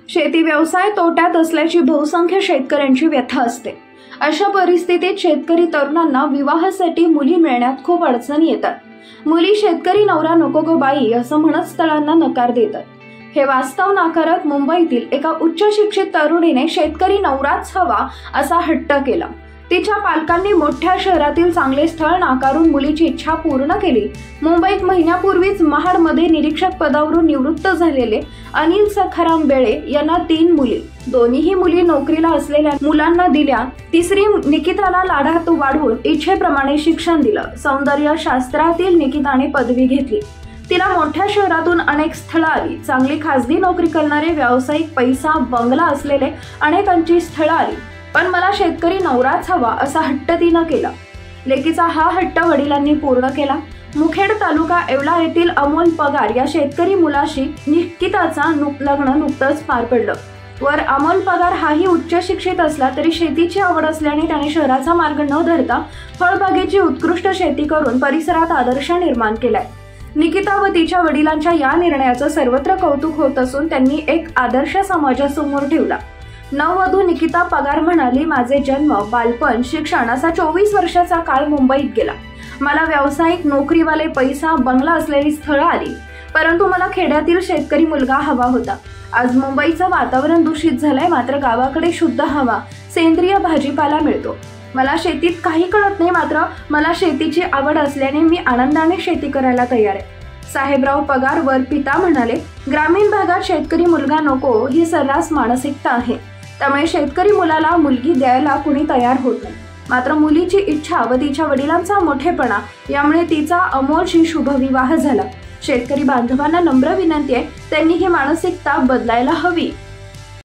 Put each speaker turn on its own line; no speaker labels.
शेती व्यवसाय तोट्यात असल्याची बहुसंख्य शेतकऱ्यांची व्यथा असते। अशा परिस्थितीत शेतकरी तरुणांना विवाहासाठी मुली मिळण्यात खूप अडचणी येतात। मुली शेतकरी नवरा नको गो बाई असं म्हणत स्थळांना नकार देतात। हे वास्तव नाकारत मुंबईतील एका उच्च शिक्षित तरुणीने शेतकरी नवराच हवा असा हट्ट केला। तिच्या पालकांनी मोठ्या शहरातील चांगले स्थळ नाकारून मुलीची इच्छा पूर्ण केली। मुंबईत महिन्यापूर्वीच महाडमध्ये निरीक्षक पदावरून निवृत्त झालेले अनिल सखाराम बेळे यांना 3 मुली, दोन्हीही मुली नोकरीला असलेल्या मुलांना दिल्या। तिसरी निकिताला लाडात वाढवून इच्छेप्रमाणे शिक्षण दिलं। सौंदर्य शास्त्रातील निकिताने पदवी घेतली। तिला मोठ्या शहरातून अनेक स्थळं आली। चांगली खासगी नोकरी करणारे, व्यावसायिक पैसा बंगला असलेले अनेकांची स्थळं आली। पण मला शेतकरी नवराच हवा असा हट्ट तिनं केला। लेकीचा हा हट्ट वडिलांनी पूर्ण केला। मुखेड तालुका येवला येथील अमोल पगार या शेतकरी मुलाशी निकिताचा लग्न नुकतंच पार पडलं। वर अमोल पगार हाही उच्च शिक्षित असला तरी शेतीची आवड असल्याने त्याने शहराचा मार्ग न धरता फळबागेची उत्कृष्ट शेती करून परिसरात आदर्श निर्माण केलाय। निकिता व तिच्या वडिलांच्या या निर्णयाचं सर्वत्र कौतुक होत असून त्यांनी एक आदर्श समाजासमोर ठेवला। नववधू निकिता पगार म्हणाली, माझे जन्म, बालपण, शिक्षण असा 24 वर्षाचा काळ मुंबईत गेला। मला व्यावसायिक, नोकरीवाले, पैसा, बंगला असलेली स्थळं आली, परंतु मला खेड्यातील शेतकरी मुलगा हवा होता। आज मुंबईचं वातावरण दूषित झालंय, मात्र गावाकडे शुद्ध हवा, सेंद्रिय भाजीपाला मिळतो। मला शेतीत काही कळत नाही, मात्र मला शेतीची आवड असल्याने मी आनंदाने शेती करायला तयार आहे। साहेबराव पगार वर पिता म्हणाले, ग्रामीण भागात शेतकरी मुलगा नको ही सर्रास मानसिकता आहे। त्यामुळे शेतकरी मुलाला मुलगी द्यायला कुणी तयार होत नाही। मात्र मुलीची इच्छा व तिच्या वडिलांचा मोठेपणा यामुळे तिचा अमोलशी शुभविवाह झाला। शेतकरी बांधवांना नम्र विनंती आहे, त्यांनी ही मानसिकता बदलायला हवी।